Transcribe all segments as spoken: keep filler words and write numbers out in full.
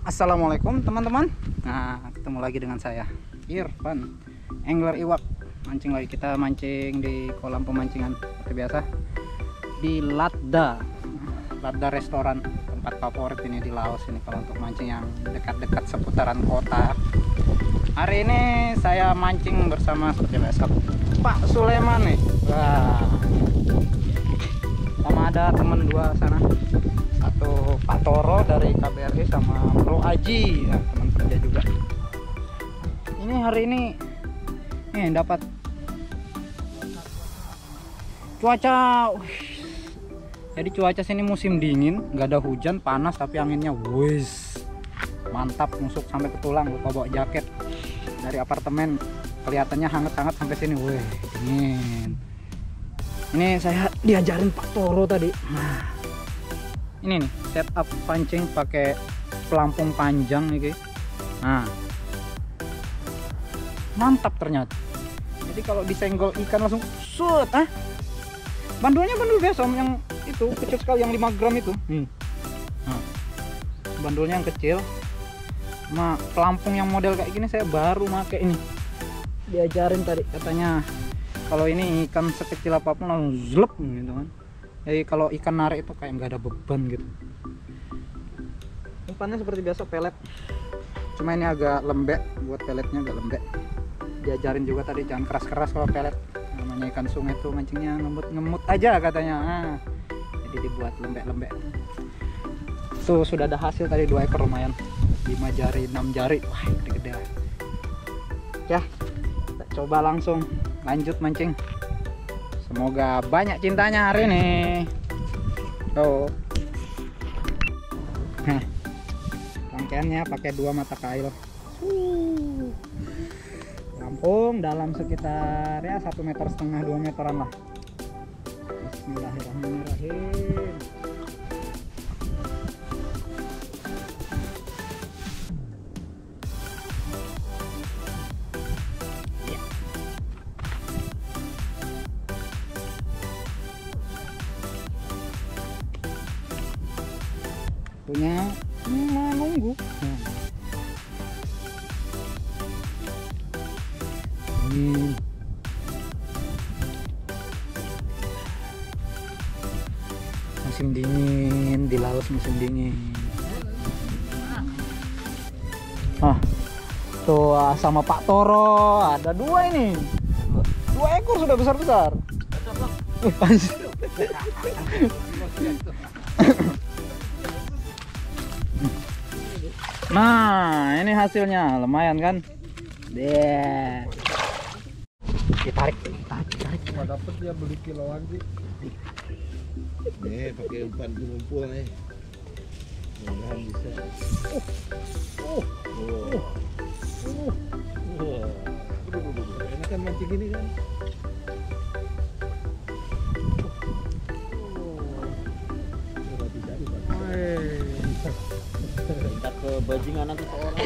Assalamualaikum teman-teman. Nah, ketemu lagi dengan saya Irfan, angler iwak. Mancing lagi, kita mancing di kolam pemancingan seperti biasa di Ladda. Ladda restoran, tempat favorit ini di Laos ini kalau untuk mancing yang dekat-dekat seputaran kota. Hari ini saya mancing bersama seperti biasa Pak Sulaiman nih. Wah. Sama ada temen dua sana. Satu Pak Toro dari K B R I sama Bro Aji, ya, teman kerja juga. Ini hari ini nih dapat cuaca. Wih. Jadi cuaca sini musim dingin, nggak ada hujan, panas tapi anginnya wis mantap, nusuk sampai ke tulang. Lupa bawa jaket dari apartemen, kelihatannya hangat-hangat sampai sini. Wih, dingin. Ini saya diajarin Pak Toro tadi. Nah, ini nih setup pancing pakai pelampung panjang nih guys. Nah, mantap ternyata. Jadi kalau disenggol ikan langsung shoot. Ah, bandulnya bandul biasa yang itu kecil sekali, yang lima gram itu. Hmm. Nah, bandulnya yang kecil. Nah, pelampung yang model kayak gini saya baru pakai ini. Diajarin tadi katanya kalau ini ikan sekecil apapun langsung zlep gitu kan. Jadi kalau ikan narik itu kayak nggak ada beban gitu. Umpannya seperti biasa pelet, cuma ini agak lembek, buat peletnya agak lembek. Diajarin juga tadi jangan keras-keras kalau pelet, namanya ikan sungai itu mancingnya ngemut-ngemut aja katanya. Nah, jadi dibuat lembek-lembek. Tuh sudah ada hasil tadi, dua ekor lumayan, lima jari enam jari, wah gede-gede. Ya, kita coba langsung lanjut mancing. Semoga banyak cintanya hari ini. Oh. Nah, rangkaiannya pakai dua mata kail. Uh. Lampung dalam sekitar ya satu meter setengah dua meteran lah. Bismillahirrahmanirrahim. Punya menunggu. Nah. Hmm. Musim dingin di Laos, musim dingin. Ah, tuh sama Pak Toro ada dua ini, dua ekor sudah besar-besar. Nah, ini hasilnya lumayan kan? Deh. Ditarik, ditarik, ditarik. Cuma dapet dia beli kiloan sih. Nih, pakai umpan ngumpul nih. Mudah-mudahan bisa. Uh, uh, uh, uh, uh. Enak kan mancing gini kan? Minta ke bajingan nanti seorang.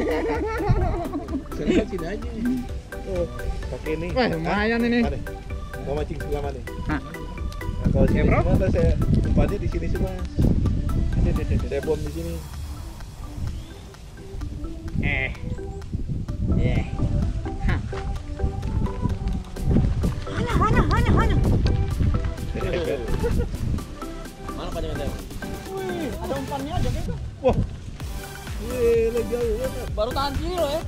Saya sini aja. Oh, pakai ini. Wah, lumayan ini. Mana? Mau mancing sebelah mana? Nah. Nah, kalau sini Ya, bro. gimana, saya umpannya di sini semua. Saya bom di sini. Eh. Eh. Hah. Hanya, hanya, hanya, hanya. Mana panjangnya? Wih, ada umpannya aja gitu. Wah. Wih, lagi jauh banget. Baru tahan kilo ya.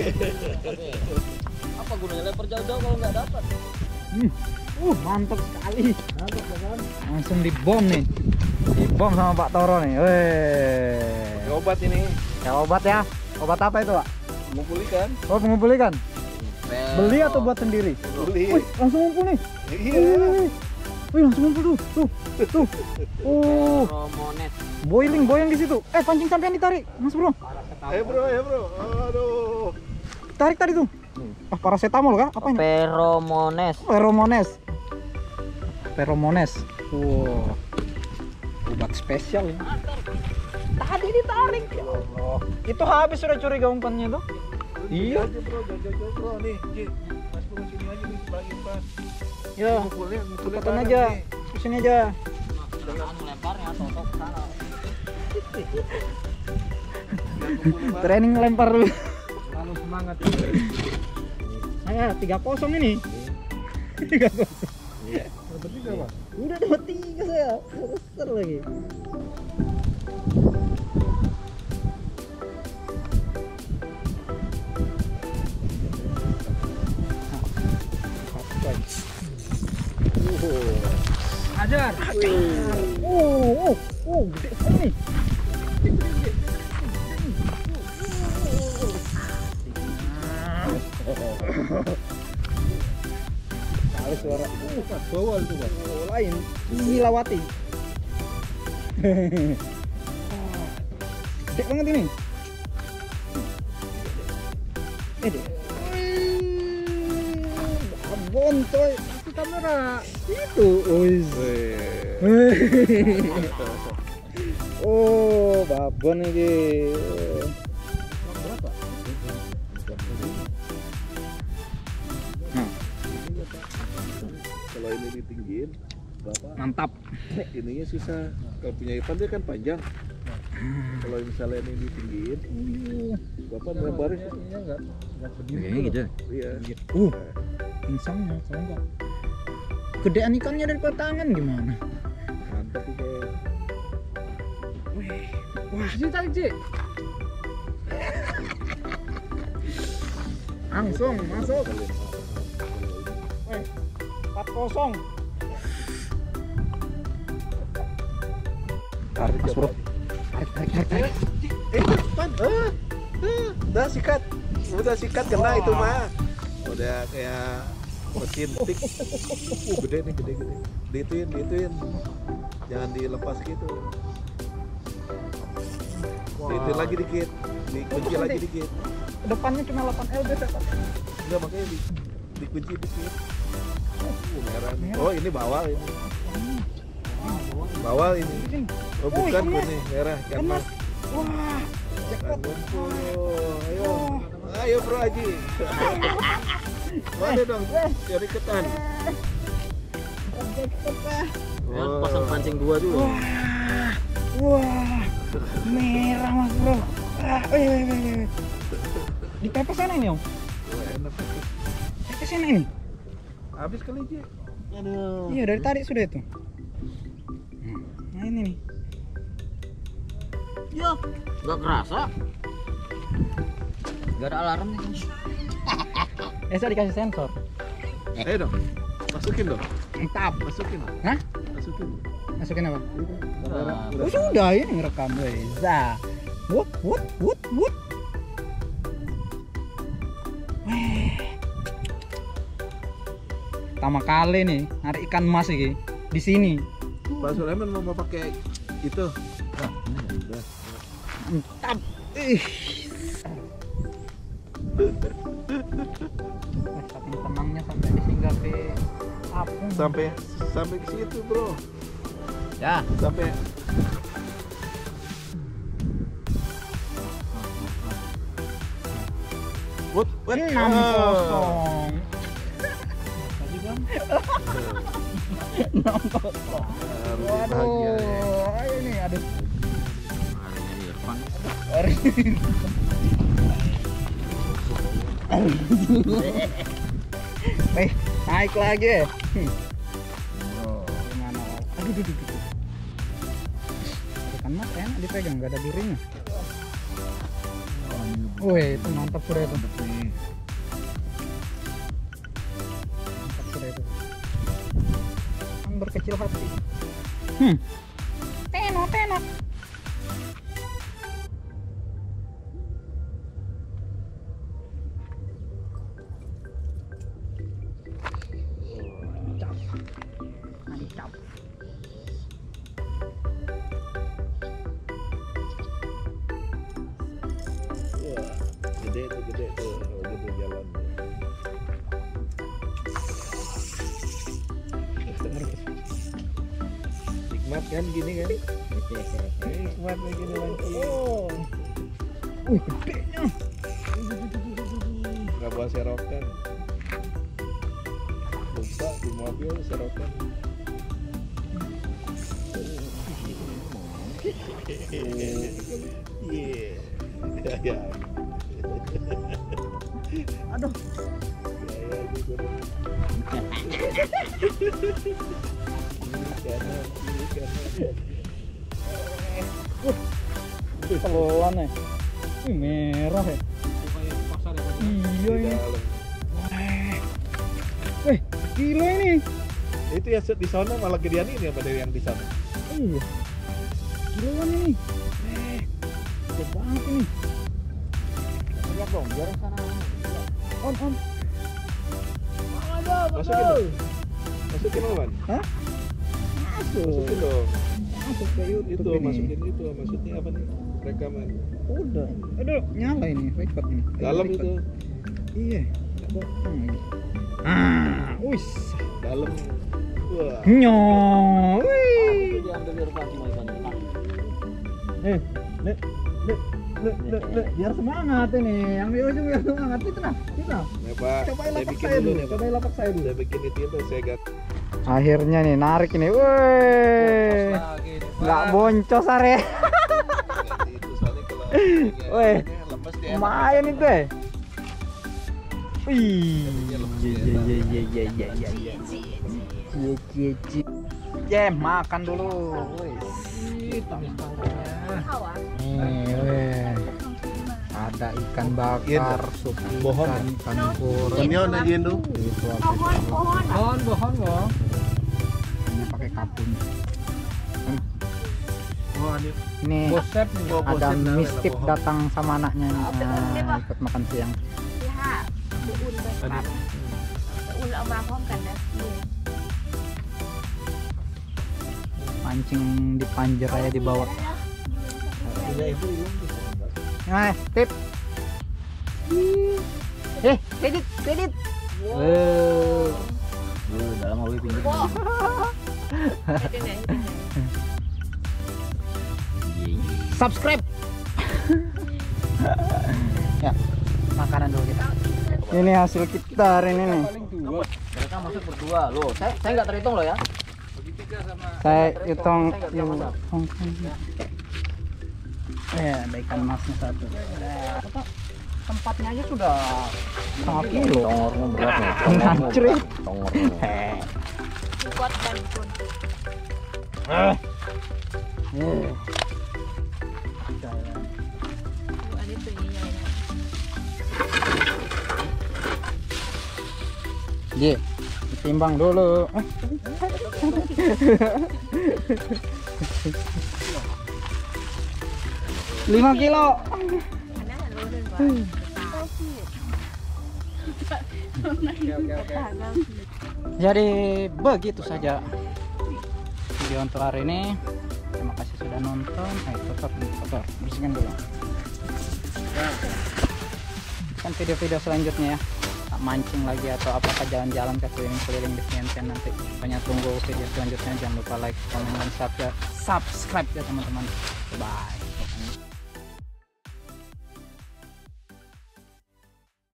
Apa gunanya lempar jauh-jauh kalau nggak dapat? Hmm. Uh, mantap sekali. Mantap kan? Langsung dibom nih. Dibom sama Pak Toro nih. Weh. Obat ini. Ya obat ya. Obat apa itu, Pak? Ngumpul ikan. Oh, pengumpul ikan. Beli atau buat sendiri? Beli. Wih, langsung ngumpul nih. Iya. Wih, wih, langsung ngumpul tuh. Tuh. Tuh. Uh, Romonet. boiling, boiling di situ. Eh, pancing sampean ditarik, Mas Bro. Ayo bro, ayo bro. Aduh. Tarik tadi tuh. Ah, paracetamol kah? Apa ini? Peromones. Pheromones. Pheromones. Wow. Obat spesial ini. Tadi ditarik. Ya Allah. Itu habis sudah curiga umpannya tuh. Iya. Aja bro, jauh-jauh bro nih. Ji, Mas Bro sini aja nih sebelah umpan. Ya. Mukulnya, mukulnya Cepatan bareng aja. nih. Kesini aja. Jangan melemparnya, totok ke sana. Training lempar dulu. Lalu semangat. Saya tiga kosong ini. Tiga kosong. Iya. Dapat tiga Pak. Udah dapat tiga saya. Besar lagi. Ajar. Oh, oh, oh, gede sekali. Kali suara. Oh, Pak, bawal tuh Pak. Oh, lain. Milawati. Gede banget ini. Eh, deh. Abon coy, kasih kamera. Itu, ois. Oh, babon ini. Berapa? Nah, Kalau ini ditinggiin berapa? mantap. Ininya susah. Kalau punya ikan dia kan panjang. Kalau misalnya ini ditinggiin, bapak lebarnya susah. enggak enggak berdiri. Kayaknya gitu. Iya. Uh, insangnya kalau enggak. Gedean ikannya dari tangan gimana? Mantap sih kayak. Wah, sih tarik sih. Langsung masuk. Eh, empat kosong. Tarik mas bro. Tarik, tarik, tarik, tarik. Eh, depan. Ah, ah, udah sikat. Udah sikat kena itu mah. Udah kayak mesin tik. Uh, gede nih, gede gede. Diituin, diituin. Jangan dilepas gitu. Diituin lagi dikit. Dikunci Itu lagi nanti. dikit. Depannya cuma delapan L B saya. Enggak, makanya di, dikunci dikit. Uh, merah nih. Oh, ini bawal ini. Bawal ini. Oh, bukan ikan mas. ini merah ikan Ikan mas. mas. Wah, Ikan jackpot. ngumpul. Ayo. Ayo Bro Haji. Mana dong? Cari ketan. Jackpot lah. Kan pasang pancing dua dulu. Wah, wah, merah mas bro. Ah, wih, wih, wih, wih. Di pepes sana ini om. Wah, enak. Pepes sana ini. Habis kali Ji. Aduh. Iya dari tadi sudah itu. Nah ini nih. Ya, enggak kerasa. Enggak ada alarm nih. Eh saya dikasih sensor. Ayo dong. Masukin dong. Mantap. Masukin. Hah? Masukin. Masukin apa? Nah, Oh sudah ini ngerekam Reza. Wut wut wut wut. Weh. Pertama kali nih narik ikan emas ini di sini. Pak Sulaiman mau pakai itu. Nah, udah. Mantap. Ih. Saking senangnya sampai disinggah ke apung. Sampai sampai ke situ, Bro. ya. Sampai Wut, wut. enam kosong. Tadi Bang. enam kosong. Waduh, ayo nih, aduh. Harinya Irfan. Eh, naik lagi. Hmm. Oh, gimana? Aduh, aduh, aduh, aduh. Ikan mas enak dipegang, nggak ada durinya. Wih, itu mantap sudah itu. Mantap sudah itu. Kan berkecil hati. Hmm. Tenok, tenok. Mantap. Wah, gede tuh, gede tuh. Oh, gitu jalan. Nikmat kan gini kan? Nikmat kayak gini lagi. Oh. Wih, gedenya. Nggak bawa serokan. Lupa di mobil serokan. Iya. Ya. Aduh. Ya, ya, gitu. Kiri kanan, kiri kanan. Pelan ya. Ih, merah ya. Iya Di ini. dalam. Weh, gila ini. Itu yang di sana malah gedean ini apa dari yang di sana? Iya. Gilaan ini. Eh, gede banget ini. Lihat dong, biar yang sana. Om, om. Masukin dong. Masukin Wan. Hah? Masuk. Masukin dong. Masuk ke YouTube Itu ini. masukin itu maksudnya apa nih? Rekaman. Udah. Aduh, nyala ini record ini. Dalam Record. itu. Iya. Potong ini. Ah, wis. Dalam. Wah. Nyo. Wih. Diambil Irfan semua ikannya. Eh, Lek, Lek, Lek, Lek, Lek, biar semangat ini. Yang di ujung biar semangat. Itu nah, itu nah. Ya Pak, Cobain saya lapak bikin saya dulu dulu. nih Pak. Cobain lapak saya dulu. Saya bikin itu itu saya gat. Akhirnya nih narik ini. Woi. Nggak boncos are. Itu soalnya kalau Weh. lepas dia. Lumayan itu eh. Wih. Jadinya lemes Iya dia. iya iya iya iya iya iya. Cie cie cie. Jem, makan dulu. Wih. Nih, weh. Ada ikan bakar, sup Bohong ikan, ikan goreng. Konyon aja itu. Itu apa? Pohon, Bohon, bohon, bohon. Ini pakai kapun. Oh, ini Ini Bosep nih. Oh, ada bosen lah, mistip bohong. datang sama anaknya nih. Nah, ikut makan siang. Tadi. อุ่นเอามาพร้อมกันนะ Mancing di panjer aja di bawah. Ya itu belum. Nah, tip. Eh, kredit, kredit. Eh, Duh, dalam mau pinggir. เป็นยังไง subscribe. Ya, makanan dulu kita. Ini hasil kita hari ini nih. Mereka masuk berdua loh. Saya saya nggak terhitung loh ya. Saya hitung hitung. Ya, ada ikan masnya satu. Nah, tempatnya aja sudah setengah kilo. Tongornya berat nih. Ngacrit. Tongornya. Heh. กดกันคุณ Eh. อันนี้ตัวใหญ่ๆนะ Ji, ditimbang dulu. lima kilo. อันนั้นหันรู้เลยว่า Jadi begitu saja video untuk hari ini. Terima kasih sudah nonton. Ayo kotor, kotor, bersihkan dulu. Kan video-video selanjutnya ya. Tak mancing lagi atau apakah jalan-jalan ke keliling-keliling di Vientiane nanti. Pokoknya tunggu video selanjutnya. Jangan lupa like, komen, dan subscribe ya teman-teman. Bye.